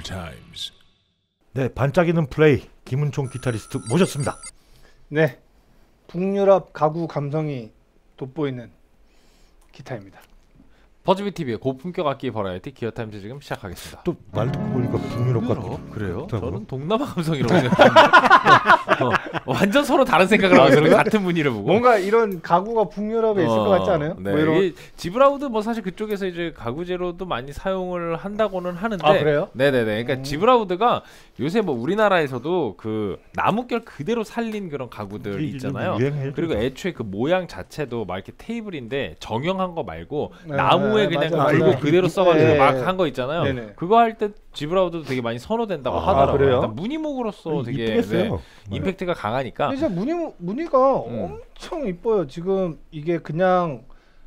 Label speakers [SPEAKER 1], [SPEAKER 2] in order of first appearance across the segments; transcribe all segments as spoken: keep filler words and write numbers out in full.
[SPEAKER 1] 타임즈.
[SPEAKER 2] 네, 반짝이는 플레이 김은총 기타리스트 모셨습니다.
[SPEAKER 3] 네, 북유럽 가구 감성이 돋보이는 기타입니다.
[SPEAKER 4] 버즈비티비의 고품격 악기 버라이어티 기어타임즈 지금 시작하겠습니다.
[SPEAKER 2] 또 말 듣고 보니까 북유럽 같고
[SPEAKER 4] 그래요?
[SPEAKER 2] 그렇다고?
[SPEAKER 4] 저는 동남아 감성이라고 생각했는데 어, 완전 서로 다른 생각을 하고 있어요. 같은 분위를 보고
[SPEAKER 3] 뭔가 이런 가구가 북유럽에 있을
[SPEAKER 4] 어,
[SPEAKER 3] 것 같지 않아요?
[SPEAKER 4] 네.
[SPEAKER 3] 뭐 이런...
[SPEAKER 4] 이 지브라우드 뭐 사실 그쪽에서 이제 가구 재료도 많이 사용을 한다고는 하는데
[SPEAKER 3] 아 그래요?
[SPEAKER 4] 네네네. 그러니까
[SPEAKER 3] 음.
[SPEAKER 4] 지브라우드가 요새 뭐 우리나라에서도 그 나무결 그대로 살린 그런 가구들 있잖아요. 그리고 애초에 그 모양 자체도 막 이렇게 테이블인데 정형한 거 말고
[SPEAKER 3] 네,
[SPEAKER 4] 나무에
[SPEAKER 3] 네,
[SPEAKER 4] 그냥
[SPEAKER 3] 맞아,
[SPEAKER 4] 긁고
[SPEAKER 3] 맞아.
[SPEAKER 4] 그대로 써가지고
[SPEAKER 3] 네.
[SPEAKER 4] 막 한 거 있잖아요.
[SPEAKER 3] 네네.
[SPEAKER 4] 그거 할 때 지브라우드도 되게 많이 선호된다고
[SPEAKER 2] 아,
[SPEAKER 4] 하더라고요.
[SPEAKER 3] 그래요?
[SPEAKER 4] 일단 무늬목으로서 되게
[SPEAKER 2] 이쁘겠어요.
[SPEAKER 4] 네, 임팩트가 강하니까.
[SPEAKER 3] 근데 진짜 무늬 무늬가
[SPEAKER 4] 음.
[SPEAKER 3] 엄청 이뻐요. 지금 이게 그냥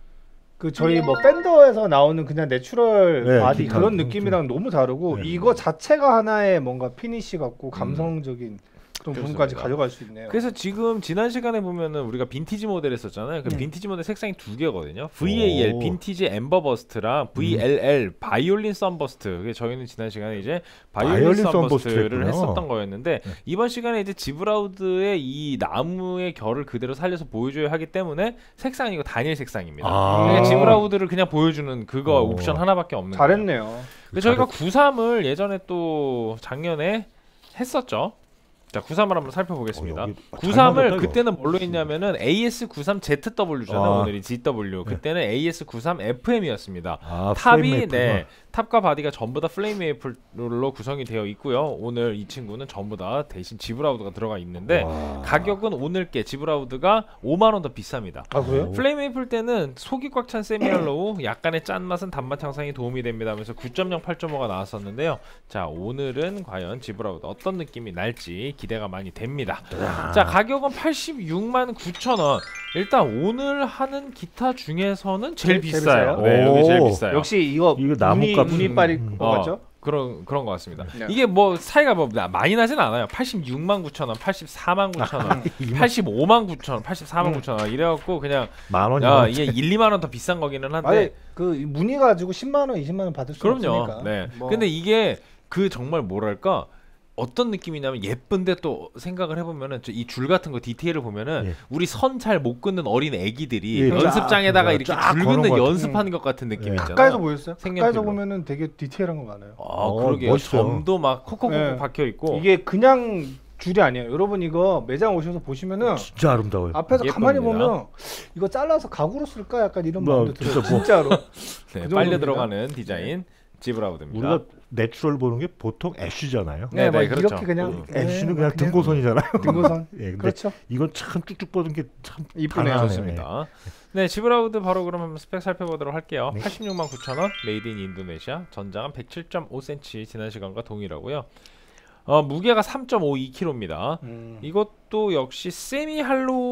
[SPEAKER 3] 그 저희 뭐 팬더에서 나오는 그냥 내추럴
[SPEAKER 2] 네,
[SPEAKER 3] 바디
[SPEAKER 2] 기타.
[SPEAKER 3] 그런 느낌이랑 너무 다르고
[SPEAKER 2] 네.
[SPEAKER 3] 이거 자체가 하나의 뭔가 피니시 같고 감성적인 그런 부분까지
[SPEAKER 4] 그렇습니다.
[SPEAKER 3] 가져갈 수 있네요.
[SPEAKER 4] 그래서 지금 지난 시간에 보면은 우리가 빈티지 모델 했었잖아요. 그
[SPEAKER 3] 음.
[SPEAKER 4] 빈티지 모델 색상이 두 개거든요. 브이에이엘
[SPEAKER 2] 오.
[SPEAKER 4] 빈티지 엠버버스트랑 브이엘엘 바이올린 썬버스트. 그게 저희는 지난 시간에 이제 바이올린,
[SPEAKER 2] 바이올린
[SPEAKER 4] 썬버스트를
[SPEAKER 2] 썬버스트였군요.
[SPEAKER 4] 했었던 거였는데
[SPEAKER 2] 네.
[SPEAKER 4] 이번 시간에 이제 지브라우드의 이 나무의 결을 그대로 살려서 보여줘야 하기 때문에 색상이 이거 단일 색상입니다.
[SPEAKER 2] 아.
[SPEAKER 4] 그러니까 지브라우드를 그냥 보여주는 그거
[SPEAKER 2] 오.
[SPEAKER 4] 옵션 하나밖에 없는 거예요.
[SPEAKER 3] 잘했네요.
[SPEAKER 4] 근데 저희가 구십삼을 예전에 또 작년에 했었죠. 자, 구십삼을 한번 살펴보겠습니다.
[SPEAKER 2] 어, 여기- 아, 잘
[SPEAKER 4] 구십삼을
[SPEAKER 2] 만들었다, 이거.
[SPEAKER 4] 그때는 뭘로 했냐면은 에이에스 구십삼 제트더블유잖아요.
[SPEAKER 2] 아.
[SPEAKER 4] 오늘이 지더블유. 그때는 에이에스 구십삼 에프엠이었습니다.
[SPEAKER 2] 아,
[SPEAKER 4] 탑이
[SPEAKER 2] 프레임
[SPEAKER 4] 네
[SPEAKER 2] 메이플이구나.
[SPEAKER 4] 탑과 바디가 전부 다 플레임 메이플로 구성이 되어 있고요. 오늘 이 친구는 전부 다 대신 지브라우드가 들어가 있는데
[SPEAKER 2] 와.
[SPEAKER 4] 가격은 오늘께 지브라우드가 오만 원 더 비쌉니다.
[SPEAKER 3] 아 그래요?
[SPEAKER 2] 오.
[SPEAKER 4] 플레임 메이플 때는 속이 꽉 찬 세미할로우, 약간의 짠맛은 단맛 향상에 도움이 됩니다 하면서 구 점 영, 팔 점 오가 나왔었는데요. 자, 오늘은 과연 지브라우드 어떤 느낌이 날지 기대가 많이 됩니다. 자, 가격은 팔십육만 구천 원. 일단 오늘 하는 기타 중에서는 제일
[SPEAKER 3] 제일
[SPEAKER 4] 비싸요.
[SPEAKER 3] 비싸요?
[SPEAKER 4] 네, 여기 제일
[SPEAKER 2] 오.
[SPEAKER 4] 비싸요.
[SPEAKER 3] 역시 이거
[SPEAKER 2] 이거 나무값-
[SPEAKER 3] 무늬 무늬빨이
[SPEAKER 2] 음.
[SPEAKER 3] 거 같죠?
[SPEAKER 4] 어, 그런 그런 것 같습니다.
[SPEAKER 3] 네.
[SPEAKER 4] 이게 뭐 차이가 뭐 나- 많이 나진 않아요. 팔십육만 구천 원, 팔십사만 구천 원, 팔십오만 구천 원, 팔십사만 구천 원 이래갖고 그냥
[SPEAKER 2] 만 원.
[SPEAKER 4] 야 이게 일, 이만 원 더 비싼 거기는 한데
[SPEAKER 3] 아니 그 무늬 가지고 십만 원, 이십만 원 받을 수
[SPEAKER 4] 그럼요.
[SPEAKER 3] 없으니까.
[SPEAKER 4] 네.
[SPEAKER 3] 뭐.
[SPEAKER 4] 근데 이게 그 정말 뭐랄까 어떤 느낌이냐면 예쁜데 또 생각을 해보면은 이 줄 같은 거 디테일을 보면은
[SPEAKER 2] 예.
[SPEAKER 4] 우리 선 잘 못 긋는 어린 애기들이
[SPEAKER 2] 예,
[SPEAKER 4] 연습장에다가
[SPEAKER 2] 쫙,
[SPEAKER 4] 이렇게
[SPEAKER 2] 쫙
[SPEAKER 4] 줄
[SPEAKER 2] 걸은
[SPEAKER 4] 긋는
[SPEAKER 2] 것 같은-
[SPEAKER 4] 연습하는 것 같은 느낌
[SPEAKER 2] 예.
[SPEAKER 4] 있잖아요.
[SPEAKER 3] 가까이서 보였어요?
[SPEAKER 4] 색연필로.
[SPEAKER 3] 가까이서 보면은 되게 디테일한 거 많아요.
[SPEAKER 4] 아,
[SPEAKER 2] 어,
[SPEAKER 4] 그러게요.
[SPEAKER 2] 멋있어요.
[SPEAKER 4] 점도 막 콕콕콕
[SPEAKER 3] 네.
[SPEAKER 4] 박혀 있고.
[SPEAKER 3] 이게 그냥 줄이 아니에요. 여러분 이거 매장 오셔서 보시면은
[SPEAKER 2] 진짜 아름다워요.
[SPEAKER 3] 앞에서 가만히
[SPEAKER 4] 예쁩니다.
[SPEAKER 3] 보면 이거 잘라서 가구로 쓸까 약간 이런
[SPEAKER 2] 뭐,
[SPEAKER 3] 마음도 들어요.
[SPEAKER 2] 진짜 뭐-
[SPEAKER 3] 진짜로.
[SPEAKER 4] 네,
[SPEAKER 3] 그
[SPEAKER 4] 빨려
[SPEAKER 3] 정도입니다.
[SPEAKER 4] 들어가는 디자인 지브라우드입니다.
[SPEAKER 2] 우리가 내추럴 보는 게 보통 애쉬잖아요.
[SPEAKER 4] 네,
[SPEAKER 3] 네, 막
[SPEAKER 4] 네, 그렇죠.
[SPEAKER 3] 이렇게 그냥
[SPEAKER 4] 음.
[SPEAKER 2] 애쉬는
[SPEAKER 3] 네,
[SPEAKER 2] 그냥
[SPEAKER 3] 막
[SPEAKER 2] 등고선이잖아요.
[SPEAKER 3] 등고선.
[SPEAKER 2] 예, 근데
[SPEAKER 3] 그렇죠.
[SPEAKER 2] 이건 참 쭉쭉 뻗은 게 참
[SPEAKER 3] 이쁘네요.
[SPEAKER 2] 단아하네요.
[SPEAKER 4] 좋습니다. 네, 지브라우드 바로 그럼 한번 스펙 살펴보도록 할게요.
[SPEAKER 2] 네.
[SPEAKER 4] 팔십육만 구천 원, 메이드 인 인도네시아, 전장은 백칠 점 오 센티미터, 지난 시간과 동일하고요. 어, 무게가 삼 점 오이 킬로그램입니다.
[SPEAKER 3] 음.
[SPEAKER 4] 이것도 역시 세미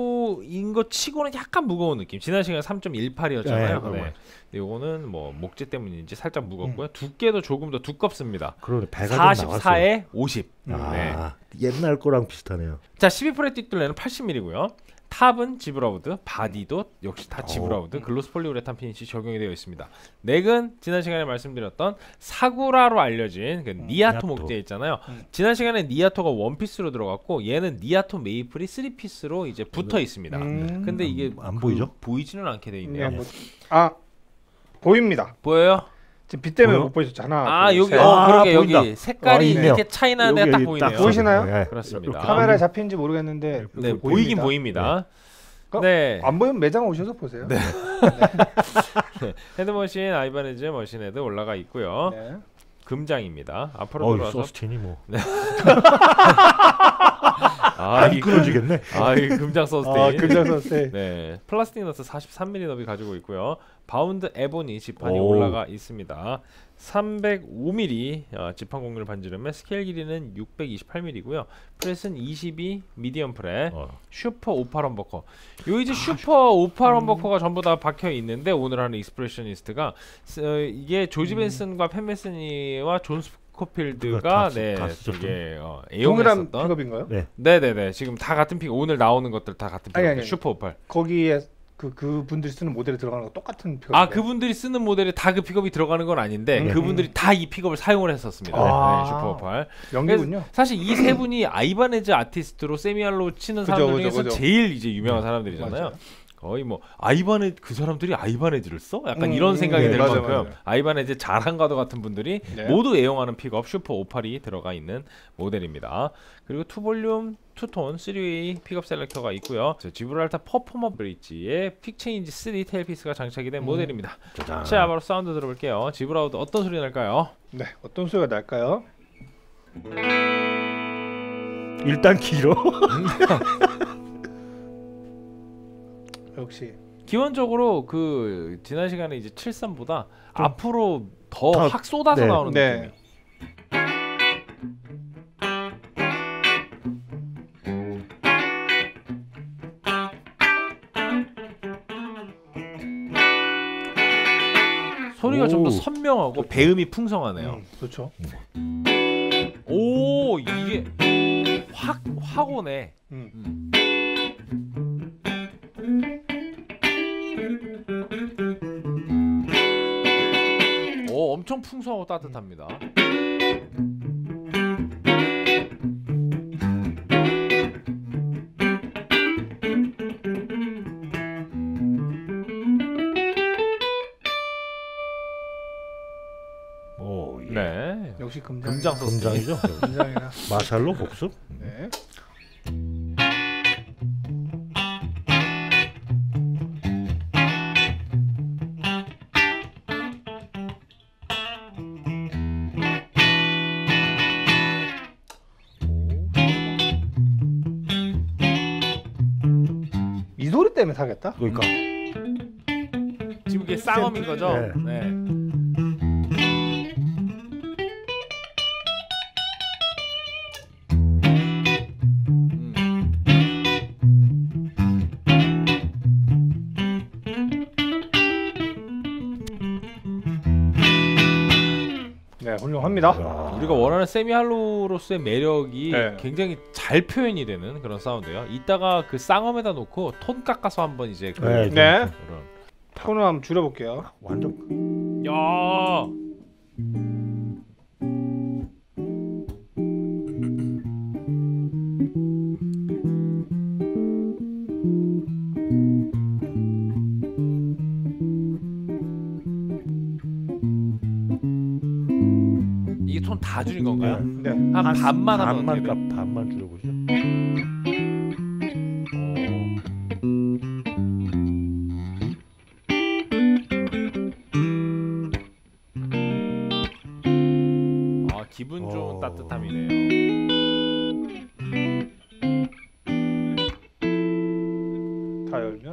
[SPEAKER 4] 할로인 것 치고는 약간 무거운 느낌. 지난 시간 삼 점 일팔이었잖아요.
[SPEAKER 2] 네,
[SPEAKER 4] 네.
[SPEAKER 2] 맞아요.
[SPEAKER 4] 이거는 뭐 목재 때문인지 살짝 무겁고요.
[SPEAKER 3] 음.
[SPEAKER 4] 두께도 조금 더 두껍습니다.
[SPEAKER 2] 그러네, 배가 좀 나왔어요.
[SPEAKER 4] 사십사에 오십.
[SPEAKER 2] 아,
[SPEAKER 4] 네.
[SPEAKER 2] 옛날 거랑 비슷하네요.
[SPEAKER 4] 자, 십이 프렛 뒷둘레는 팔십 밀리미터고요. 탑은 지브라우드, 바디도 역시 다 지브라우드, 글로스 폴리우레탄 피니시 적용이 되어 있습니다. 넥은 지난 시간에 말씀드렸던 사구라로 알려진 그 니아토
[SPEAKER 2] 니아토.
[SPEAKER 4] 목재 있잖아요.
[SPEAKER 3] 음.
[SPEAKER 4] 지난 시간에 니아토가 원피스로 들어갔고 얘는 니아토 메이플이 쓰리피스로 이제 붙어 있습니다.
[SPEAKER 3] 음.
[SPEAKER 4] 근데 이게
[SPEAKER 2] 안
[SPEAKER 4] 그
[SPEAKER 2] 보이죠?
[SPEAKER 4] 보이지는 않게 돼 있네요.
[SPEAKER 3] 네, 뭐, 아 보입니다.
[SPEAKER 4] 보여요?
[SPEAKER 3] 지금 빛 때문에
[SPEAKER 2] 보여?
[SPEAKER 3] 못 보이셨죠? 하나.
[SPEAKER 4] 아,
[SPEAKER 3] 둘,
[SPEAKER 4] 여기
[SPEAKER 3] 셋.
[SPEAKER 4] 어
[SPEAKER 2] 아,
[SPEAKER 4] 그러게 여기
[SPEAKER 2] 보인다.
[SPEAKER 4] 색깔이
[SPEAKER 2] 아, 있네요.
[SPEAKER 4] 이렇게 차이 나는 데가 딱 보이네요.
[SPEAKER 3] 보이시나요?
[SPEAKER 2] 예.
[SPEAKER 4] 그렇습니다.
[SPEAKER 3] 카메라에 잡힌지 모르겠는데
[SPEAKER 4] 네,
[SPEAKER 3] 보입니다.
[SPEAKER 4] 보이긴 보입니다.
[SPEAKER 3] 어?
[SPEAKER 4] 네.
[SPEAKER 3] 안 보이면 매장 오셔서 보세요. 네.
[SPEAKER 4] 헤드머신 아이바네즈 머신헤드 올라가 있고요.
[SPEAKER 3] 네.
[SPEAKER 4] 금장입니다. 앞으로
[SPEAKER 2] 어이,
[SPEAKER 4] 돌아서
[SPEAKER 2] 서스틴이 뭐.
[SPEAKER 4] 아,
[SPEAKER 2] 이 끊어지겠네.
[SPEAKER 4] 아, 이 금장 서스테인.
[SPEAKER 3] 아, 금장 세.
[SPEAKER 4] 네, 플라스틱 너트 사십삼 밀리미터 너비 가지고 있고요. 바운드 에보니 지판이
[SPEAKER 2] 오.
[SPEAKER 4] 올라가 있습니다. 삼백오 밀리미터 어, 지판 공률 반지름에 스케일 길이는 육백이십팔 밀리미터고요. 프렛은 이십이 미디엄 프렛.
[SPEAKER 2] 어.
[SPEAKER 4] 슈퍼 오팔 험버커. 요 이제 슈퍼 오팔 험버커가 전부 다 박혀 있는데 오늘 하는 익스프레셔니스트가 어, 이게 조지 벤슨과 팬 메스니와 존 스코필드가
[SPEAKER 2] 다
[SPEAKER 4] 네,
[SPEAKER 2] 다 쓰셨던.
[SPEAKER 4] 되게 어,
[SPEAKER 3] 동일한
[SPEAKER 4] 애용했었던.
[SPEAKER 3] 픽업인가요?
[SPEAKER 2] 네.
[SPEAKER 4] 네네네. 지금 다 같은 픽. 오늘 나오는 것들 다 같은
[SPEAKER 3] 아니,
[SPEAKER 4] 픽업.
[SPEAKER 3] 아니, 아니.
[SPEAKER 4] 슈퍼 오팔.
[SPEAKER 3] 거기에 그 그분들이 쓰는 모델에 들어가는 거 똑같은 픽업.
[SPEAKER 4] 아 그분들이 쓰는 모델에 다 그 픽업이 들어가는 건 아닌데
[SPEAKER 3] 음.
[SPEAKER 4] 그분들이 다 이 픽업을 사용을 했었습니다.
[SPEAKER 3] 아.
[SPEAKER 4] 네, 슈퍼오팔.
[SPEAKER 3] 연기군요.
[SPEAKER 4] 사실 이 세 분이 아이바네즈 아티스트로 세미알로 치는
[SPEAKER 3] 그죠,
[SPEAKER 4] 사람들
[SPEAKER 3] 그죠,
[SPEAKER 4] 중에서
[SPEAKER 3] 그죠.
[SPEAKER 4] 제일 이제 유명한 사람들이잖아요.
[SPEAKER 3] 맞아요.
[SPEAKER 4] 거의 뭐 아이바네 그 사람들이 아이바네즈를 써? 약간
[SPEAKER 3] 음,
[SPEAKER 4] 이런 생각이
[SPEAKER 3] 네,
[SPEAKER 4] 들
[SPEAKER 3] 맞아요,
[SPEAKER 4] 만큼
[SPEAKER 3] 맞아요.
[SPEAKER 4] 아이바네즈 잘한가도 같은 분들이
[SPEAKER 3] 네.
[SPEAKER 4] 모두 애용하는 픽업 슈퍼오팔이 들어가 있는 모델입니다. 그리고 투볼륨, 투톤, 쓰리웨이 픽업 셀렉터가 있고요. 지브랄타 퍼포머 브릿지에 픽체인지 쓰리 테일피스가 장착이 된
[SPEAKER 3] 음.
[SPEAKER 4] 모델입니다.
[SPEAKER 2] 짜잔.
[SPEAKER 4] 자 바로 사운드 들어볼게요. 지브라우드 어떤 소리 날까요?
[SPEAKER 3] 네, 어떤 소리가 날까요?
[SPEAKER 2] 일단 길어.
[SPEAKER 3] 역시
[SPEAKER 4] 기본적으로 그 지난 시간에 이제 칠십삼보다 앞으로 더
[SPEAKER 2] 더-
[SPEAKER 4] 확 쏟아서
[SPEAKER 2] 네.
[SPEAKER 4] 나오는
[SPEAKER 3] 네.
[SPEAKER 4] 느낌이. 소리가 좀 더
[SPEAKER 2] 오.
[SPEAKER 4] 선명하고 배음이 풍성하네요.
[SPEAKER 3] 음, 그렇죠.
[SPEAKER 4] 오 이게 확 확 오네.
[SPEAKER 3] 음.
[SPEAKER 4] 음. 오 엄청 풍성하고 따뜻합니다.
[SPEAKER 2] 오, 예.
[SPEAKER 4] 네.
[SPEAKER 3] 역시 금장.
[SPEAKER 4] 금장 소스.
[SPEAKER 2] 금장이죠.
[SPEAKER 3] 금장이라.
[SPEAKER 2] 마샬로 복습.
[SPEAKER 3] 네. 이 소리 때문에 사겠다.
[SPEAKER 2] 그러니까
[SPEAKER 4] 지금 이게 쌍엄인 거죠?
[SPEAKER 2] 네.
[SPEAKER 4] 네.
[SPEAKER 3] 네, 훌륭합니다.
[SPEAKER 2] 야.
[SPEAKER 4] 우리가 원하는 세미할로로서의 매력이
[SPEAKER 3] 네.
[SPEAKER 4] 굉장히 잘 표현이 되는 그런 사운드예요. 이따가 그 쌍엄에다 놓고 톤 깎아서 한번 이제 그
[SPEAKER 2] 네.
[SPEAKER 3] 네.
[SPEAKER 4] 그런
[SPEAKER 3] 톤을 한번 줄여볼게요.
[SPEAKER 2] 완전
[SPEAKER 4] 야. 이게 톤 다 줄인 건가요?
[SPEAKER 3] 네.
[SPEAKER 4] 한 반만 하면
[SPEAKER 2] 반만
[SPEAKER 4] 어떻게 돼요?
[SPEAKER 2] 값 반만 줄여보죠.
[SPEAKER 4] 아 기분 좋은
[SPEAKER 2] 어.
[SPEAKER 4] 따뜻함이네요.
[SPEAKER 3] 다 열면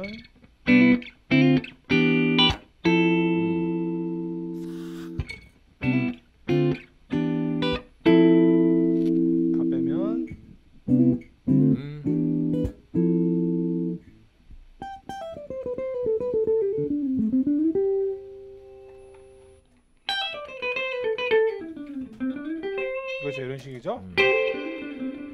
[SPEAKER 3] 다 빼면
[SPEAKER 4] 음.
[SPEAKER 3] 이것이 이런 식이죠.
[SPEAKER 4] 음.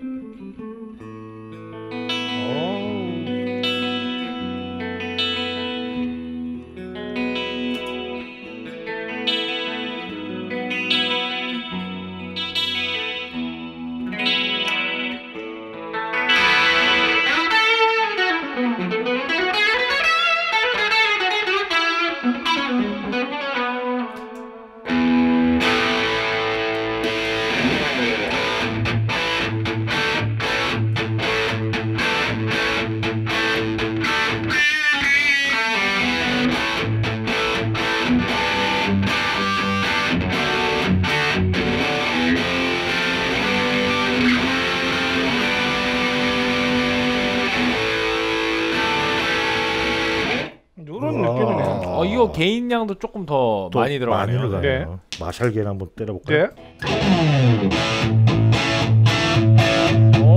[SPEAKER 3] 이런
[SPEAKER 2] 우와.
[SPEAKER 3] 느낌이네요.
[SPEAKER 4] 어 이거 개인량도 조금 더
[SPEAKER 2] 또
[SPEAKER 4] 많이 들어가네요.
[SPEAKER 2] 많이 들어가네요. 마샬계를 한번 때려볼까요?
[SPEAKER 3] 네.
[SPEAKER 4] 어.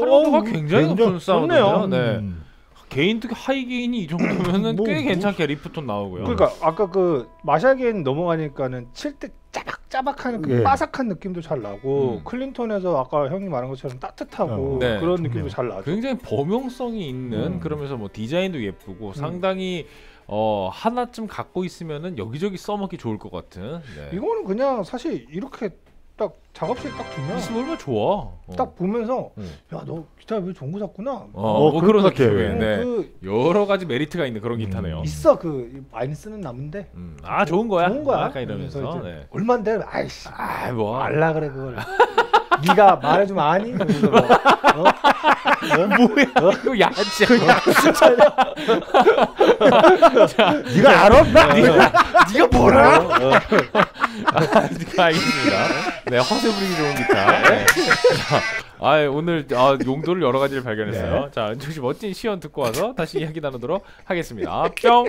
[SPEAKER 4] 활용도가 굉장히 높은 사운드네요. 네.
[SPEAKER 2] 음.
[SPEAKER 4] 개인 특히 하이 게인이 이 정도면은
[SPEAKER 3] 뭐,
[SPEAKER 4] 꽤
[SPEAKER 3] 뭐.
[SPEAKER 4] 괜찮게 리프톤 나오고요.
[SPEAKER 3] 그러니까 아까 그 마샬 게인 넘어가니까는 칠 때 짜박짜박한 그
[SPEAKER 2] 예.
[SPEAKER 3] 바삭한 느낌도 잘 나고
[SPEAKER 4] 음.
[SPEAKER 3] 클린턴에서 아까 형이 말한 것처럼 따뜻하고
[SPEAKER 2] 어.
[SPEAKER 4] 네.
[SPEAKER 3] 그런 느낌도 잘 나죠.
[SPEAKER 4] 굉장히 범용성이 있는
[SPEAKER 3] 음.
[SPEAKER 4] 그러면서 뭐 디자인도 예쁘고 상당히 어 하나쯤 갖고 있으면은 여기저기 써먹기 좋을 것 같은. 네.
[SPEAKER 3] 이거는 그냥 사실 이렇게 딱 작업실 딱 두면
[SPEAKER 4] 있으면 얼마나 좋아. 어.
[SPEAKER 3] 딱 보면서
[SPEAKER 4] 음.
[SPEAKER 3] 야 너 기타 왜 좋은 거 샀구나.
[SPEAKER 4] 어,
[SPEAKER 2] 어,
[SPEAKER 4] 뭐
[SPEAKER 2] 그럴
[SPEAKER 4] 그런
[SPEAKER 2] 것 같아요.
[SPEAKER 4] 느낌이에요.
[SPEAKER 3] 어,
[SPEAKER 4] 네.
[SPEAKER 3] 그
[SPEAKER 4] 여러 가지 메리트가 있는 그런
[SPEAKER 2] 음.
[SPEAKER 4] 기타네요.
[SPEAKER 3] 있어 그 많이 쓰는 나무인데
[SPEAKER 4] 음. 아 좋은 거야.
[SPEAKER 3] 좋은 거야.
[SPEAKER 4] 약간 이러면서.
[SPEAKER 3] 그래서 이제
[SPEAKER 4] 네.
[SPEAKER 3] 얼마인데 아이씨
[SPEAKER 4] 아 뭐.
[SPEAKER 3] 알라 그래 그걸. 네가 말해주면 아니? 그러면서 뭐, 어? 어?
[SPEAKER 4] 뭐야? 이거 야채.
[SPEAKER 2] 네가 알아? 나
[SPEAKER 4] 네가 네가 뭐라?
[SPEAKER 3] 어, 어.
[SPEAKER 4] 아, 네, 알겠습니다. 네, 허세 부리기 좋은 기타. 네. 자, 아, 오늘 아, 용도를 여러 가지를 발견했어요.
[SPEAKER 2] 네.
[SPEAKER 4] 자, 은총 씨 멋진 시연 듣고 와서 다시 이야기 나누도록 하겠습니다. 뿅.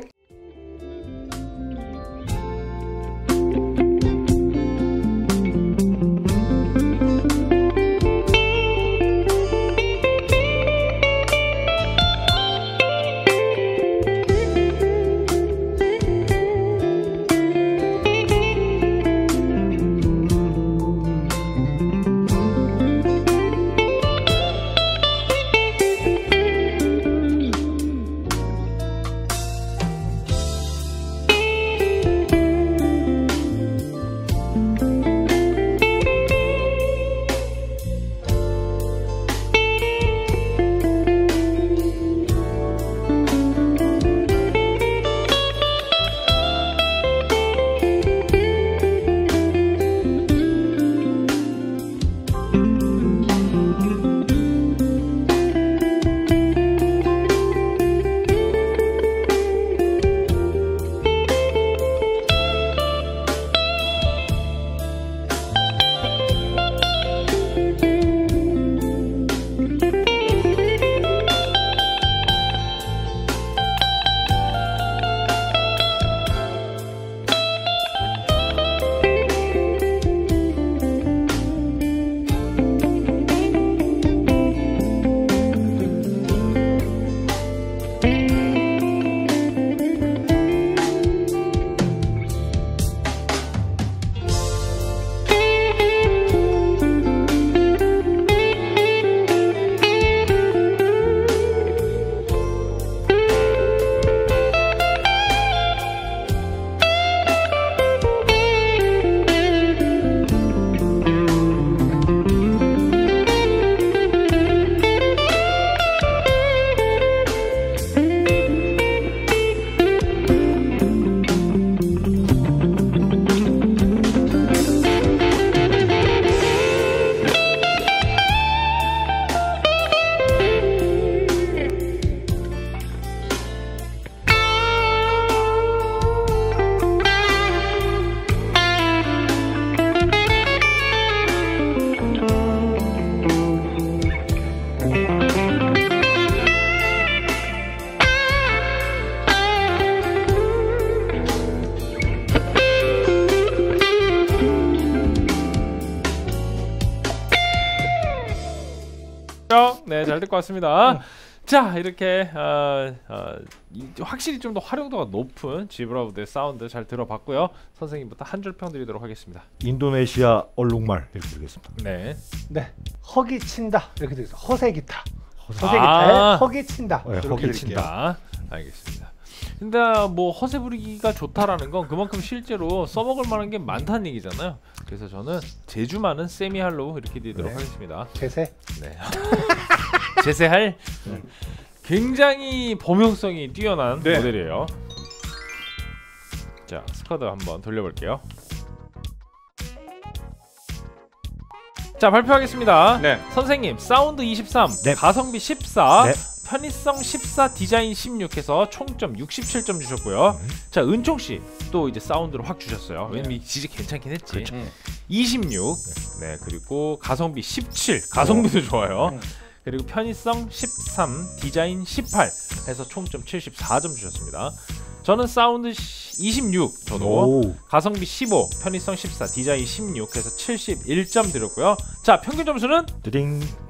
[SPEAKER 4] 네, 잘 듣고 왔습니다.
[SPEAKER 3] 음.
[SPEAKER 4] 자, 이렇게 어, 어, 이, 확실히 좀 더 활용도가 높은 지브라우드의 사운드 잘 들어봤고요. 선생님부터 한 줄 평 드리도록 하겠습니다.
[SPEAKER 2] 인도네시아 얼룩말 이렇게 드리겠습니다.
[SPEAKER 4] 네.
[SPEAKER 3] 네, 허기 친다 이렇게 되겠어. 허세 기타. 허세
[SPEAKER 4] 아.
[SPEAKER 3] 기타에 허기 친다.
[SPEAKER 2] 네,
[SPEAKER 3] 이렇게
[SPEAKER 2] 허기
[SPEAKER 3] 드릴게요.
[SPEAKER 4] 친다. 알겠습니다. 근데 뭐 허세 부리기가 좋다라는 건 그만큼 실제로 써먹을 만한 게 많다는 얘기잖아요. 그래서 저는 재주 많은 세미 할로우 이렇게 드리도록
[SPEAKER 3] 네.
[SPEAKER 4] 하겠습니다.
[SPEAKER 3] 제세.
[SPEAKER 4] 네. 제세할 굉장히 범용성이 뛰어난
[SPEAKER 3] 네.
[SPEAKER 4] 모델이에요. 자, 스쿼드 한번 돌려볼게요. 자, 발표하겠습니다.
[SPEAKER 3] 네.
[SPEAKER 4] 선생님, 사운드 이십삼,
[SPEAKER 2] 네.
[SPEAKER 4] 가성비 십사,
[SPEAKER 2] 네.
[SPEAKER 4] 편의성 십사, 디자인 십육 해서 총점 육십칠 점 주셨고요.
[SPEAKER 2] 음.
[SPEAKER 4] 자, 은총 씨 또 이제 사운드를 확 주셨어요. 왜냐면 이 진짜 괜찮긴 했지.
[SPEAKER 2] 그렇죠.
[SPEAKER 3] 음.
[SPEAKER 4] 이십육. 네, 그리고 가성비 십칠. 가성비도 좋아요.
[SPEAKER 3] 음.
[SPEAKER 4] 그리고 편의성 십삼, 디자인 십팔 해서 총점 칠십사 점 주셨습니다. 저는 사운드 이십육, 저도
[SPEAKER 2] 오.
[SPEAKER 4] 가성비 십오, 편의성 십사, 디자인 십육 해서 칠십일 점 드렸고요. 자, 평균 점수는
[SPEAKER 2] 드링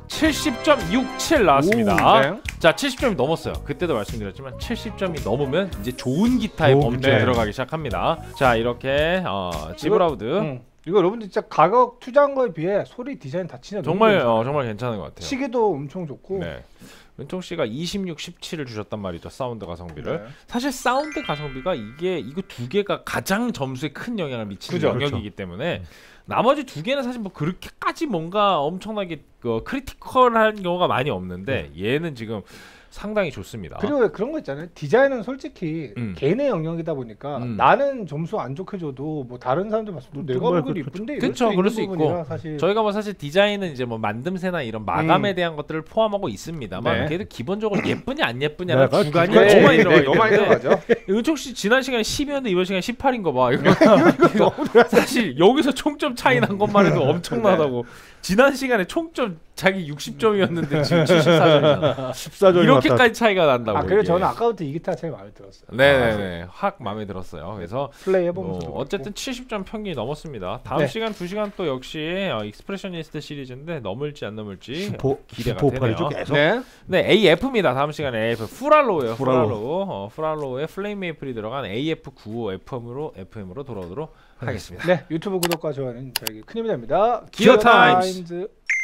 [SPEAKER 4] 칠십 점 육칠 나왔습니다.
[SPEAKER 3] 오, 네.
[SPEAKER 4] 자, 칠십 점이 넘었어요. 그때도 말씀드렸지만 칠십 점이 넘으면 이제 좋은 기타의
[SPEAKER 2] 오,
[SPEAKER 4] 범주에
[SPEAKER 2] 네.
[SPEAKER 4] 들어가기 시작합니다. 자, 이렇게 어, 지브라우드
[SPEAKER 3] 응. 이거 여러분들 진짜 가격 투자한 거에 비해 소리 디자인 다 진짜 너무
[SPEAKER 4] 정말
[SPEAKER 3] 괜찮아요.
[SPEAKER 4] 어, 정말 괜찮은 것 같아요.
[SPEAKER 3] 시계도 엄청 좋고.
[SPEAKER 4] 네. 은총 씨가 이십육, 십칠을 주셨단 말이죠. 사운드 가성비를.
[SPEAKER 3] 네.
[SPEAKER 4] 사실 사운드 가성비가 이게 이거 두 개가 가장 점수에 큰 영향을 미치는
[SPEAKER 3] 그죠,
[SPEAKER 4] 영역이기 때문에 나머지 두 개는 사실 뭐 그렇게까지 뭔가 엄청나게 그 크리티컬한 경우가 많이 없는데 얘는 지금 상당히 좋습니다.
[SPEAKER 3] 그리고 왜 그런 거 있잖아요. 디자인은 솔직히
[SPEAKER 4] 음.
[SPEAKER 3] 개인의 영역이다 보니까
[SPEAKER 4] 음.
[SPEAKER 3] 나는 점수 안 좋게 줘도 뭐 다른 사람들 봤을 때 내가
[SPEAKER 2] 정말
[SPEAKER 3] 보기엔
[SPEAKER 2] 그렇죠.
[SPEAKER 3] 이쁜데 이럴
[SPEAKER 4] 그쵸,
[SPEAKER 3] 수 있는
[SPEAKER 4] 그럴 수 있고.
[SPEAKER 3] 부분이라 사실
[SPEAKER 4] 저희가 뭐 사실 디자인은 이제 뭐 만듦새나 이런 마감에
[SPEAKER 3] 음.
[SPEAKER 4] 대한 것들을 포함하고 있습니다만
[SPEAKER 3] 네.
[SPEAKER 4] 그래도 기본적으로 예쁘냐 안 예쁘냐는
[SPEAKER 2] 네,
[SPEAKER 4] 주관이
[SPEAKER 2] 주관이
[SPEAKER 4] 너무 많이
[SPEAKER 3] 네,
[SPEAKER 4] 들어가기
[SPEAKER 3] 너무 많이
[SPEAKER 4] 때문에
[SPEAKER 3] 들어가죠.
[SPEAKER 4] 은총 씨 지난 시간에 십이었는데 이번 시간에 십팔인 거 봐. 이거 사실 여기서 총점 차이 난 것만 해도 엄청나다고. 지난 시간에 총점 자기 육십 점이었는데 지금 칠십사 점이야.
[SPEAKER 2] 십사 점이
[SPEAKER 4] 이렇게까지 차이가 난다고.
[SPEAKER 3] 아 그리고
[SPEAKER 4] 이게.
[SPEAKER 3] 저는 아까부터 이 기타 제일 마음에 들었어요.
[SPEAKER 4] 네네네 확 마음에 들었어요. 그래서
[SPEAKER 3] 플레이
[SPEAKER 4] 어,
[SPEAKER 3] 해보면서
[SPEAKER 4] 어쨌든 칠십 점 평균이 넘었습니다. 다음
[SPEAKER 3] 네.
[SPEAKER 4] 시간 두 시간 또 역시 어, 익스프레셔니스트 시리즈인데 넘을지 안 넘을지
[SPEAKER 2] 슈퍼
[SPEAKER 4] 기대가
[SPEAKER 2] 슈퍼파이죠
[SPEAKER 4] 되네요.
[SPEAKER 2] 계속.
[SPEAKER 3] 네.
[SPEAKER 4] 네, 에이에프입니다. 다음 시간에 에이에프 후랄로예요.
[SPEAKER 2] 후랄로.
[SPEAKER 4] 후랄로. 어, 후랄로의 플레임 메이플이 들어간 에이에프 구십오 에프엠으로 에프엠으로 돌아오도록 하겠습니다.
[SPEAKER 3] 네 유튜브 구독과 좋아요는 저에게 큰 힘이 됩니다.
[SPEAKER 4] 기어 타임즈.
[SPEAKER 3] 타임즈.